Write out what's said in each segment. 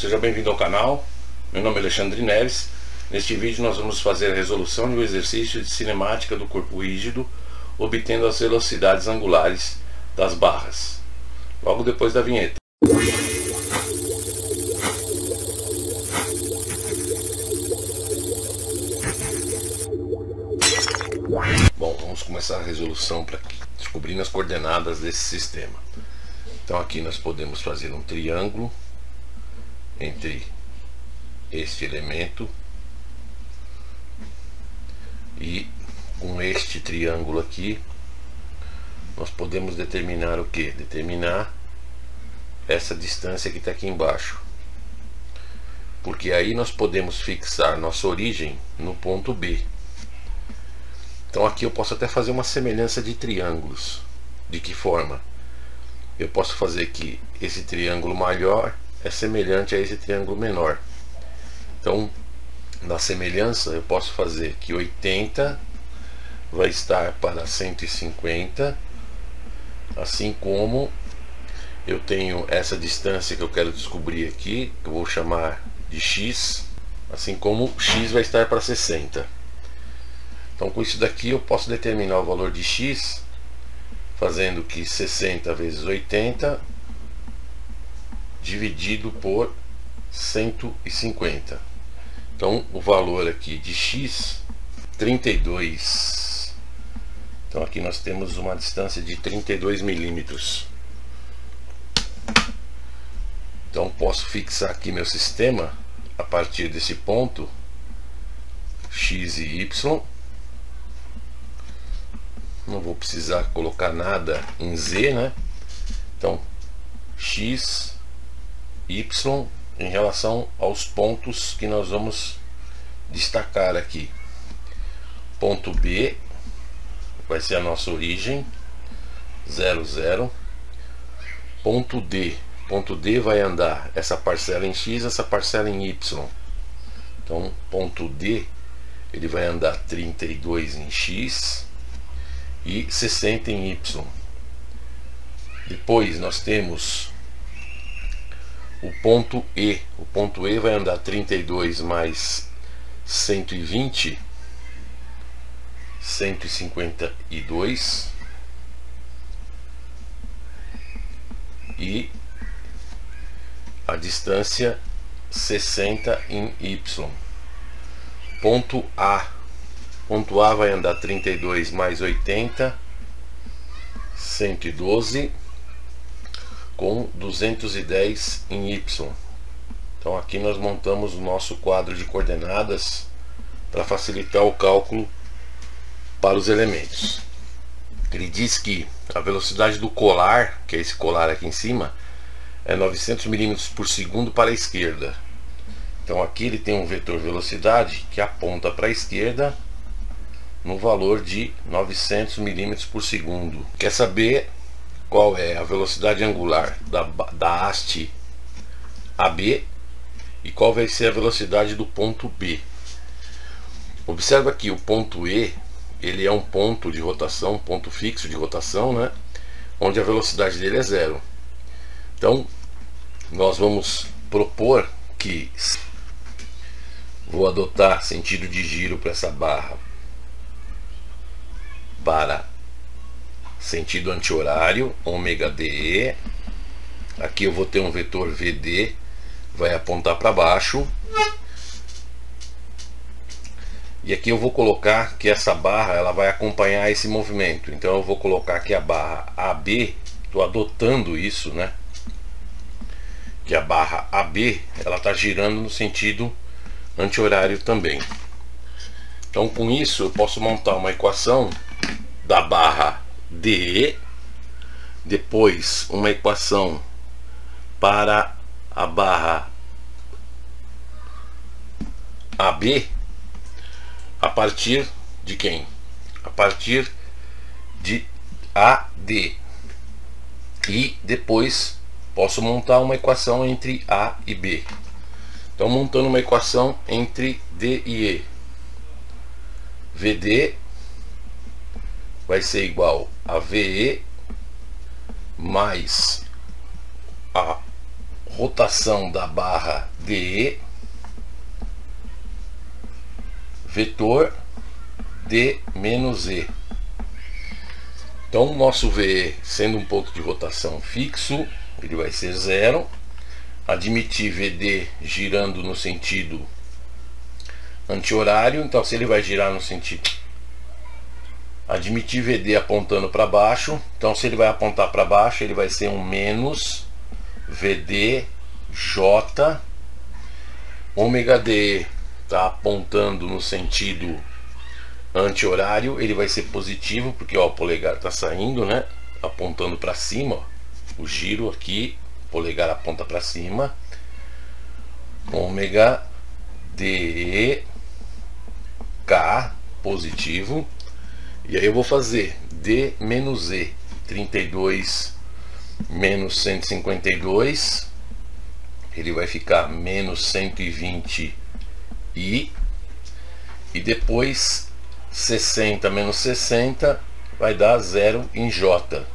seja bem-vindo ao canal. Meu nome é Alexandre Neves. Neste vídeo nós vamos fazer a resolução de um exercício de cinemática do corpo rígido, obtendo as velocidades angulares das barras, logo depois da vinheta. Bom, vamos começar a resolução para descobrir as coordenadas desse sistema. Então aqui nós podemos fazer um triângulo entre este elemento e com este triângulo aqui nós podemos determinar o que? Determinar essa distância que está aqui embaixo, porque aí nós podemos fixar nossa origem no ponto B. Então aqui eu posso até fazer uma semelhança de triângulos. De que forma? Eu posso fazer que esse triângulo maior é semelhante a esse triângulo menor. Então, na semelhança, eu posso fazer que 80 vai estar para 150, assim como eu tenho essa distância que eu quero descobrir aqui, que eu vou chamar de x, assim como x vai estar para 60. Então, com isso daqui eu posso determinar o valor de x fazendo que 60 vezes 80 dividido por 150. Então o valor aqui de x, 32. Então aqui nós temos uma distância de 32 milímetros. Então posso fixar aqui meu sistema a partir desse ponto x e y. Não vou precisar colocar nada em z, né? Então x, y em relação aos pontos que nós vamos destacar aqui. Ponto B vai ser a nossa origem, 0, 0. Ponto D vai andar essa parcela em x, essa parcela em y. Então ponto D ele vai andar 32 em x e 60 em y. Depois nós temos o ponto E. O ponto E vai andar 32 mais 120, 152, e a distância 60 em y. Ponto A vai andar 32 mais 80, 112, com 210 em y. Então aqui nós montamos o nosso quadro de coordenadas para facilitar o cálculo para os elementos. Ele diz que a velocidade do colar, que é esse colar aqui em cima, é 900 milímetros por segundo para a esquerda. Então aqui ele tem um vetor velocidade que aponta para a esquerda no valor de 900 milímetros por segundo. Quer saber qual é a velocidade angular da haste AB e qual vai ser a velocidade do ponto B? Observa que o ponto E ele é um ponto de rotação, um ponto fixo de rotação, né? Onde a velocidade dele é 0. Então nós vamos propor que vou adotar sentido de giro para essa barra para sentido anti-horário, ômega DE. Aqui eu vou ter um vetor VD, vai apontar para baixo. E aqui eu vou colocar que essa barra ela vai acompanhar esse movimento. Então eu vou colocar aqui a barra AB, estou adotando isso, né? Que a barra AB ela está girando no sentido anti-horário também. Então com isso eu posso montar uma equação da barra DE, depois uma equação para a barra AB a partir de quem? A partir de AD. E depois posso montar uma equação entre A e B. Então montando uma equação entre D e E, VD vai ser igual a VE mais a rotação da barra DE, vetor D menos E. Então o nosso VE, sendo um ponto de rotação fixo, ele vai ser 0. Admitir VD girando no sentido anti-horário, então se ele vai girar no sentido... Admitir VD apontando para baixo, então se ele vai apontar para baixo, ele vai ser um menos VD J. Ômega DE está apontando no sentido anti-horário, ele vai ser positivo, porque ó, o polegar está saindo, né? Apontando para cima, ó. O giro aqui, o polegar aponta para cima. Ômega DE K positivo. E aí eu vou fazer D menos E, 32 menos 152, ele vai ficar menos 120 I, e depois 60 menos 60 vai dar 0 em J.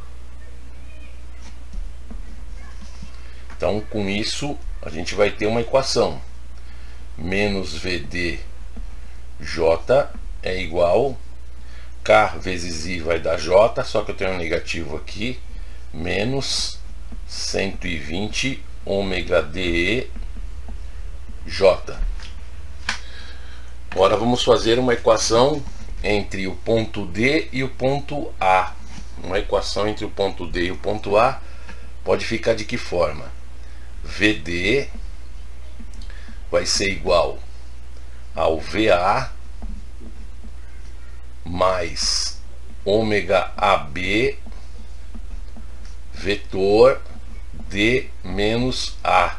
Então com isso a gente vai ter uma equação: menos VD J é igual K vezes I vai dar J, só que eu tenho um negativo aqui, menos 120 ômega DE J. Agora vamos fazer uma equação entre o ponto D e o ponto A. Uma equação entre o ponto D e o ponto A pode ficar de que forma? VD vai ser igual ao VA mais ômega AB vetor D menos A.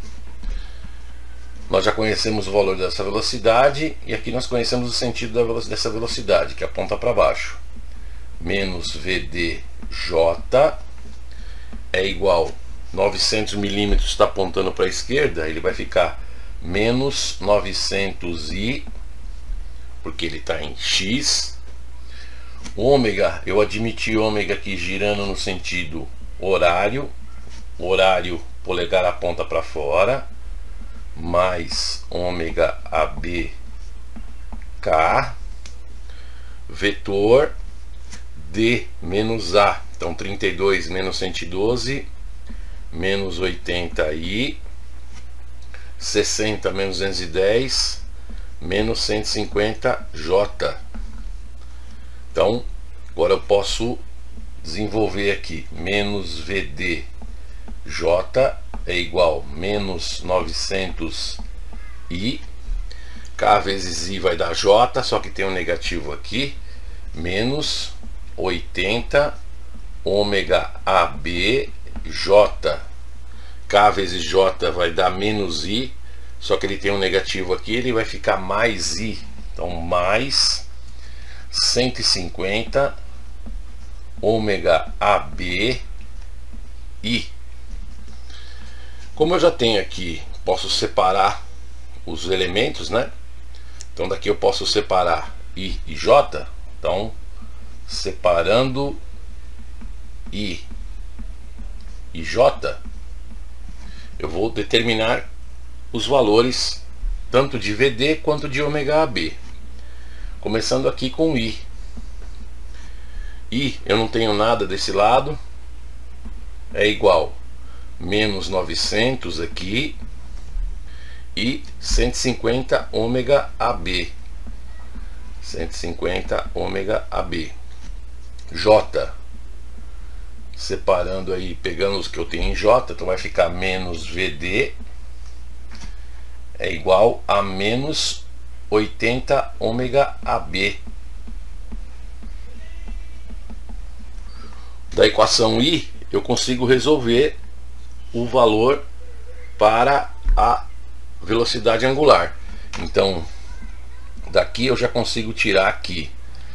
Nós já conhecemos o valor dessa velocidade e aqui nós conhecemos o sentido dessa velocidade, que aponta para baixo. Menos VD J é igual, 900 milímetros está apontando para a esquerda, ele vai ficar menos 900I, porque ele está em X. Ômega, eu admiti ômega aqui girando no sentido horário, polegar aponta para fora, mais ômega AB K, vetor D menos A, então 32 menos 112, menos 80I, 60 menos 210, menos 150J. Então, agora eu posso desenvolver aqui, menos VD J é igual menos 900I, K vezes I vai dar J, só que tem um negativo aqui, menos 80 ômega AB J. K vezes J vai dar menos I, só que ele tem um negativo aqui, ele vai ficar mais I, então mais 150 ômega AB I. Como eu já tenho aqui, posso separar os elementos, né? Então daqui eu posso separar I e J. Então, separando I e J, eu vou determinar os valores tanto de VD quanto de ômega AB. Começando aqui com I. I, eu não tenho nada desse lado, é igual menos 900 aqui e 150 ômega AB. 150 ômega AB. J, separando aí, pegando os que eu tenho em J, então vai ficar menos VD é igual a menos 80 ômega AB. Da equação I, eu consigo resolver o valor para a velocidade angular. Então, daqui eu já consigo tirar aqui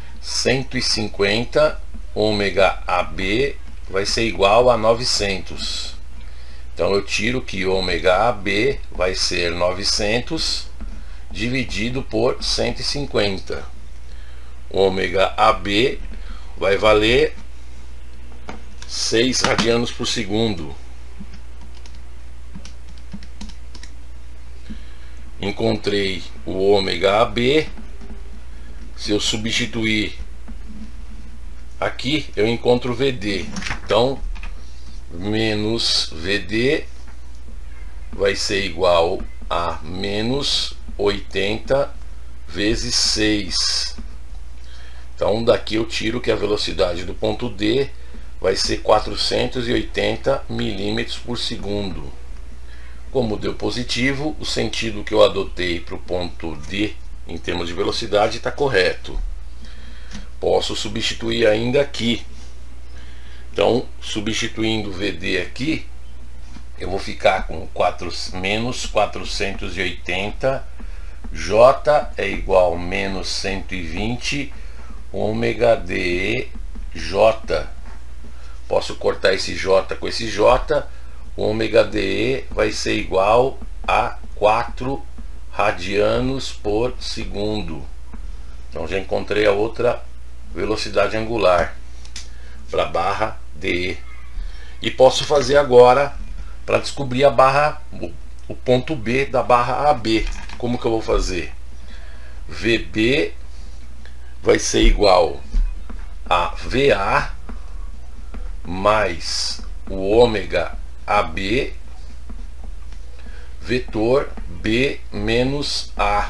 150 ômega AB vai ser igual a 900. Então eu tiro que ômega AB vai ser 900 dividido por 150. Ômega AB vai valer 6 radianos por segundo. encontrei o ômega AB. Se eu substituir aqui, eu encontro o VD. Então, menos VD vai ser igual a menos 80 vezes 6. Então, daqui eu tiro que a velocidade do ponto D vai ser 480 milímetros por segundo. Como deu positivo, o sentido que eu adotei para o ponto D em termos de velocidade está correto. Posso substituir ainda aqui. Então, substituindo o VD aqui, eu vou ficar com menos 480, J é igual a menos 120, ômega DE J. Posso cortar esse J com esse J, o ômega DE vai ser igual a 4 radianos por segundo. Então já encontrei a outra velocidade angular para a barra DE. E posso fazer agora para descobrir a barra, o ponto B da barra AB. Como que eu vou fazer? VB vai ser igual a VA mais o ômega AB vetor B menos A.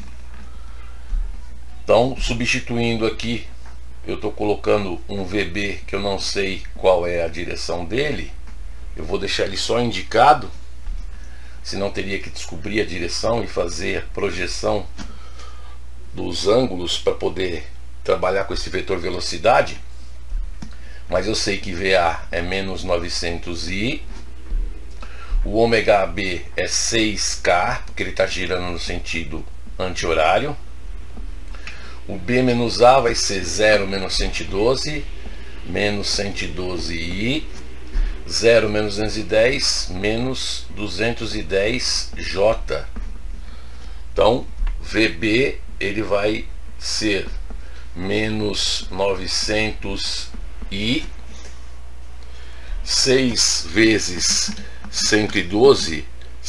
Então, substituindo aqui, eu estou colocando um VB que eu não sei qual é a direção dele. Eu vou deixar ele só indicado, senão teria que descobrir a direção e fazer a projeção dos ângulos para poder trabalhar com esse vetor velocidade. Mas eu sei que VA é menos 900i, o ômega AB é 6K, porque ele está girando no sentido anti-horário. O B menos A vai ser 0 menos 112, menos 112i, 0 menos 210, menos 210J. Então, VB ele vai ser menos 900i, 6 vezes 112,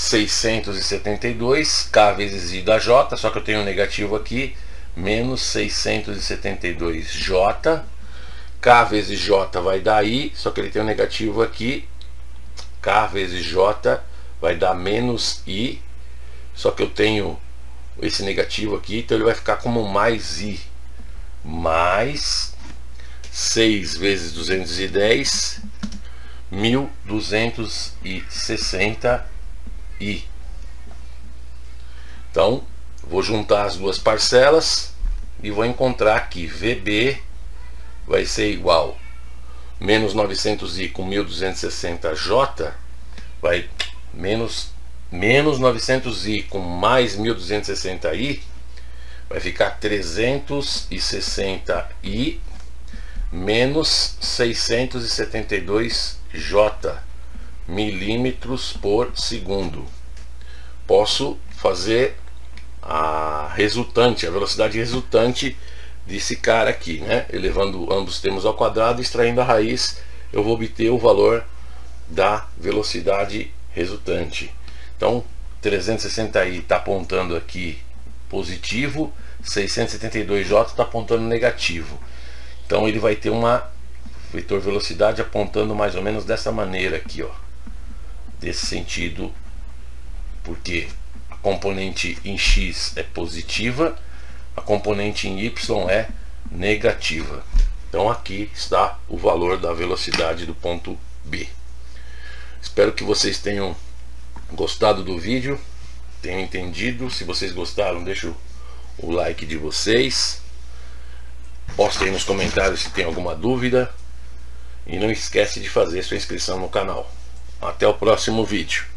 672, K vezes I da J, só que eu tenho um negativo aqui, menos 672J, K vezes J vai dar I, só que ele tem um negativo aqui, K vezes J vai dar menos I, só que eu tenho esse negativo aqui, então ele vai ficar como mais I, mais 6 vezes 210, 1260i. Então, vou juntar as duas parcelas e vou encontrar que VB vai ser igual menos 900i com 1260j, vai menos 900i com mais 1260i, vai ficar 360i menos 672j milímetros por segundo. Posso fazer a resultante, a velocidade resultante desse cara aqui, né? Elevando ambos os termos ao quadrado, extraindo a raiz, eu vou obter o valor da velocidade resultante. Então, 360i está apontando aqui positivo, 672j está apontando negativo. Então ele vai ter uma vetor velocidade apontando mais ou menos dessa maneira aqui, ó, desse sentido, porque a componente em x é positiva, a componente em y é negativa. Então aqui está o valor da velocidade do ponto B. Espero que vocês tenham gostado do vídeo, tenham entendido. Se vocês gostaram, deixa o like de vocês, postem aí nos comentários se tem alguma dúvida e não esquece de fazer sua inscrição no canal. Até o próximo vídeo.